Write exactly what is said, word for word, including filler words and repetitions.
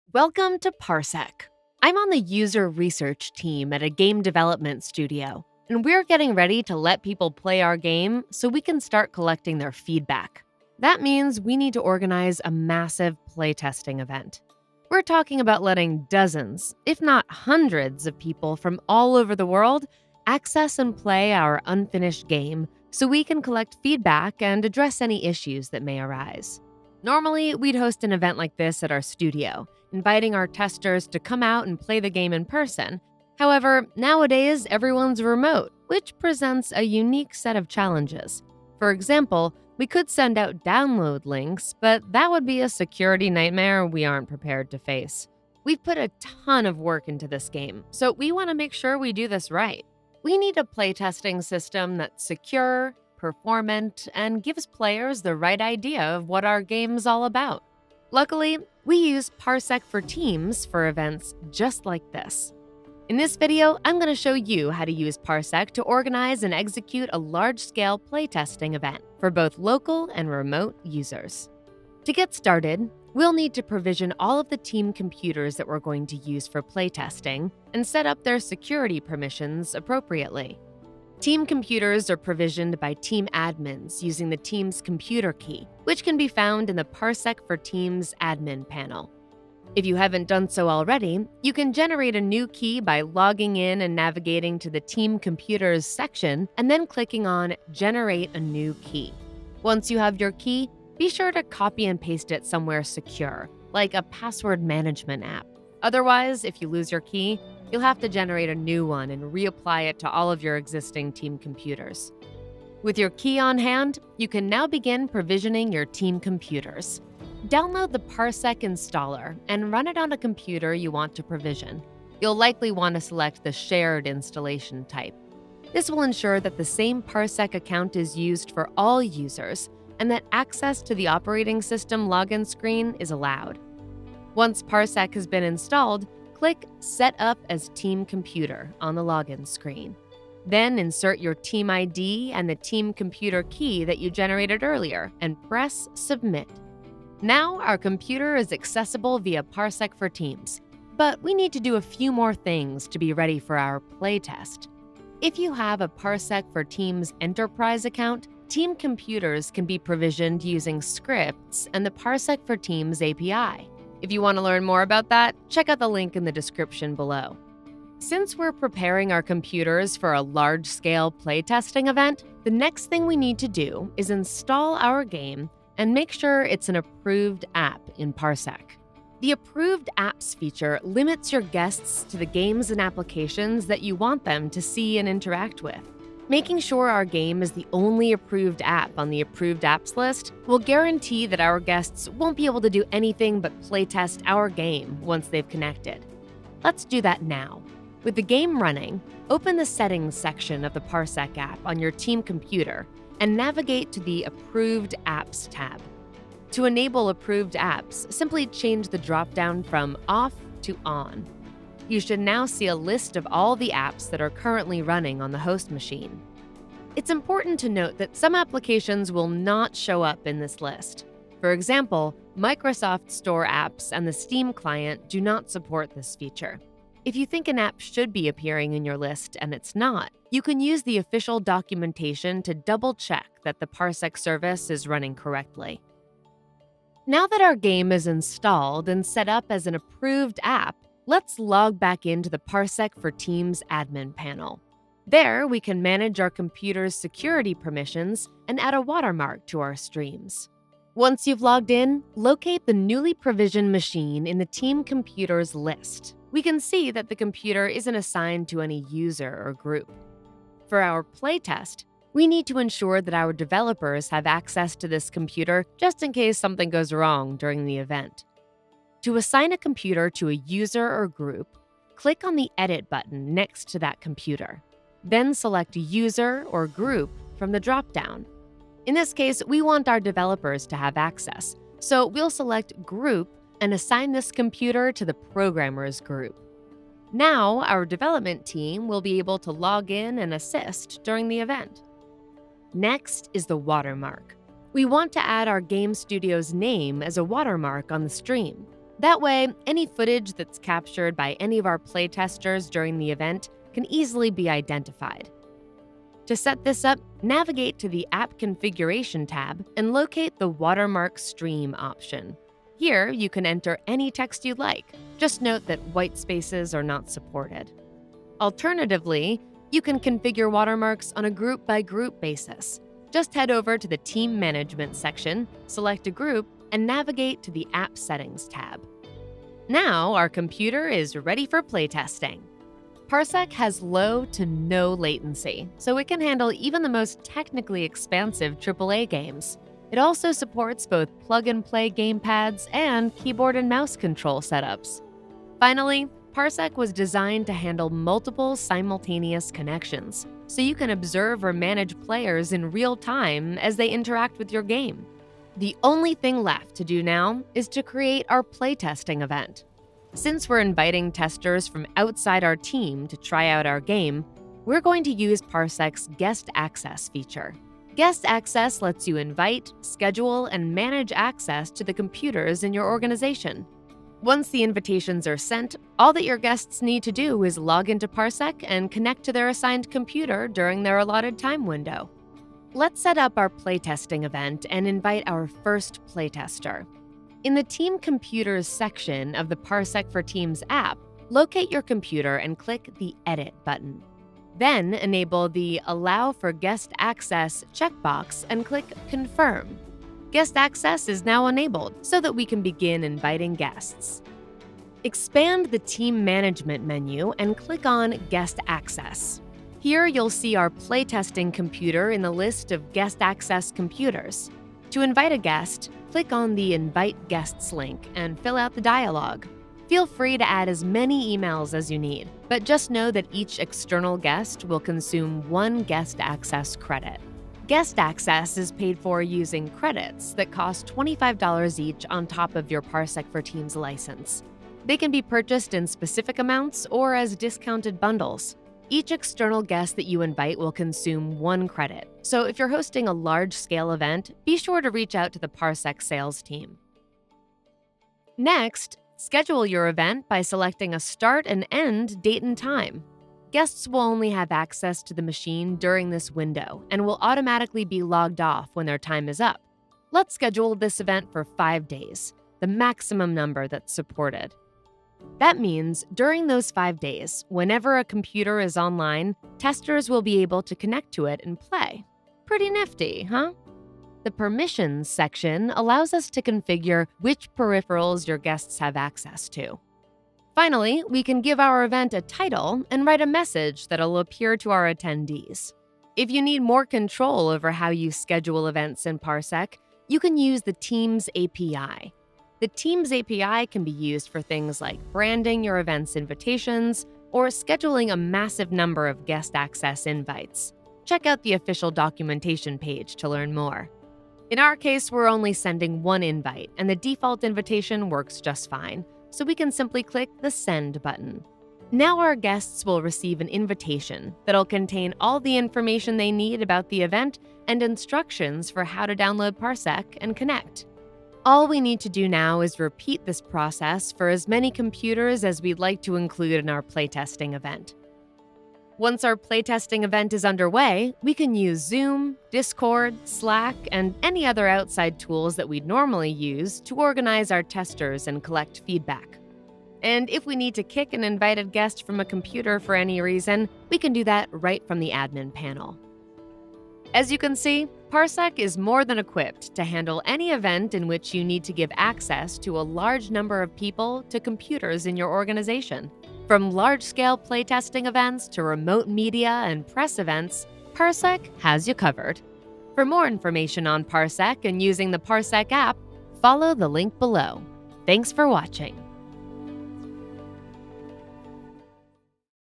Welcome to Parsec. I'm on the user research team at a game development studio, and we're getting ready to let people play our game so we can start collecting their feedback. That means we need to organize a massive playtesting event. We're talking about letting dozens, if not hundreds, of people from all over the world access and play our unfinished game so we can collect feedback and address any issues that may arise. Normally, we'd host an event like this at our studio, inviting our testers to come out and play the game in person. However, nowadays, everyone's remote, which presents a unique set of challenges. For example, we could send out download links, but that would be a security nightmare we aren't prepared to face. We've put a ton of work into this game, so we want to make sure we do this right. We need a playtesting system that's secure, performant, and gives players the right idea of what our game's all about. Luckily, we use Parsec for Teams for events just like this. In this video, I'm going to show you how to use Parsec to organize and execute a large-scale playtesting event for both local and remote users. To get started, we'll need to provision all of the team computers that we're going to use for playtesting and set up their security permissions appropriately. Team computers are provisioned by team admins using the team's computer key, which can be found in the Parsec for Teams admin panel. If you haven't done so already, you can generate a new key by logging in and navigating to the Team Computers section and then clicking on Generate a New Key. Once you have your key, be sure to copy and paste it somewhere secure, like a password management app. Otherwise, if you lose your key, you'll have to generate a new one and reapply it to all of your existing team computers. With your key on hand, you can now begin provisioning your team computers. Download the Parsec installer and run it on a computer you want to provision. You'll likely want to select the shared installation type. This will ensure that the same Parsec account is used for all users and that access to the operating system login screen is allowed. Once Parsec has been installed, click Set Up as Team Computer on the login screen. Then insert your team I D and the team computer key that you generated earlier and press Submit. Now our computer is accessible via Parsec for Teams, but we need to do a few more things to be ready for our playtest. If you have a Parsec for Teams Enterprise account, team computers can be provisioned using scripts and the Parsec for Teams A P I. If you want to learn more about that, check out the link in the description below. Since we're preparing our computers for a large-scale playtesting event, the next thing we need to do is install our game and make sure it's an approved app in Parsec. The Approved Apps feature limits your guests to the games and applications that you want them to see and interact with. Making sure our game is the only approved app on the approved apps list will guarantee that our guests won't be able to do anything but playtest our game once they've connected. Let's do that now. With the game running, open the Settings section of the Parsec app on your team computer and navigate to the Approved Apps tab. To enable approved apps, simply change the drop-down from Off to On. You should now see a list of all the apps that are currently running on the host machine. It's important to note that some applications will not show up in this list. For example, Microsoft Store apps and the Steam client do not support this feature. If you think an app should be appearing in your list and it's not, you can use the official documentation to double-check that the Parsec service is running correctly. Now that our game is installed and set up as an approved app, let's log back into the Parsec for Teams admin panel. There, we can manage our computer's security permissions and add a watermark to our streams. Once you've logged in, locate the newly provisioned machine in the team computers list. We can see that the computer isn't assigned to any user or group. For our playtest, we need to ensure that our developers have access to this computer just in case something goes wrong during the event. To assign a computer to a user or group, click on the Edit button next to that computer. Then select User or Group from the drop-down. In this case, we want our developers to have access, so we'll select Group and assign this computer to the Programmers group. Now, our development team will be able to log in and assist during the event. Next is the watermark. We want to add our game studio's name as a watermark on the stream. That way, any footage that's captured by any of our playtesters during the event can easily be identified. To set this up, navigate to the App Configuration tab and locate the Watermark Stream option. Here, you can enter any text you'd like. Just note that white spaces are not supported. Alternatively, you can configure watermarks on a group-by-group basis. Just head over to the Team Management section, select a group, and navigate to the App Settings tab. Now, our computer is ready for playtesting. Parsec has low to no latency, so it can handle even the most technically expansive triple A games. It also supports both plug-and-play gamepads and keyboard and mouse control setups. Finally, Parsec was designed to handle multiple simultaneous connections, so you can observe or manage players in real time as they interact with your game. The only thing left to do now is to create our playtesting event. Since we're inviting testers from outside our team to try out our game, we're going to use Parsec's Guest Access feature. Guest Access lets you invite, schedule, and manage access to the computers in your organization. Once the invitations are sent, all that your guests need to do is log into Parsec and connect to their assigned computer during their allotted time window. Let's set up our playtesting event and invite our first playtester. In the Team Computers section of the Parsec for Teams app, locate your computer and click the Edit button. Then enable the Allow for Guest Access checkbox and click Confirm. Guest access is now enabled so that we can begin inviting guests. Expand the Team Management menu and click on Guest Access. Here you'll see our playtesting computer in the list of Guest Access computers. To invite a guest, click on the Invite Guests link and fill out the dialog. Feel free to add as many emails as you need, but just know that each external guest will consume one guest access credit. Guest access is paid for using credits that cost twenty-five dollars each on top of your Parsec for Teams license. They can be purchased in specific amounts or as discounted bundles. Each external guest that you invite will consume one credit, so if you're hosting a large-scale event, be sure to reach out to the Parsec sales team. Next, schedule your event by selecting a start and end date and time. Guests will only have access to the machine during this window and will automatically be logged off when their time is up. Let's schedule this event for five days, the maximum number that's supported. That means during those five days, whenever a computer is online, testers will be able to connect to it and play. Pretty nifty, huh? The Permissions section allows us to configure which peripherals your guests have access to. Finally, we can give our event a title and write a message that'll appear to our attendees. If you need more control over how you schedule events in Parsec, you can use the Teams A P I. The Teams A P I can be used for things like branding your event's invitations or scheduling a massive number of guest access invites. Check out the official documentation page to learn more. In our case, we're only sending one invite, and the default invitation works just fine, so we can simply click the Send button. Now our guests will receive an invitation that'll contain all the information they need about the event and instructions for how to download Parsec and connect. All we need to do now is repeat this process for as many computers as we'd like to include in our playtesting event. Once our playtesting event is underway, we can use Zoom, Discord, Slack, and any other outside tools that we'd normally use to organize our testers and collect feedback. And if we need to kick an invited guest from a computer for any reason, we can do that right from the admin panel. As you can see, Parsec is more than equipped to handle any event in which you need to give access to a large number of people to computers in your organization. From large-scale playtesting events to remote media and press events, Parsec has you covered. For more information on Parsec and using the Parsec app, follow the link below. Thanks for watching.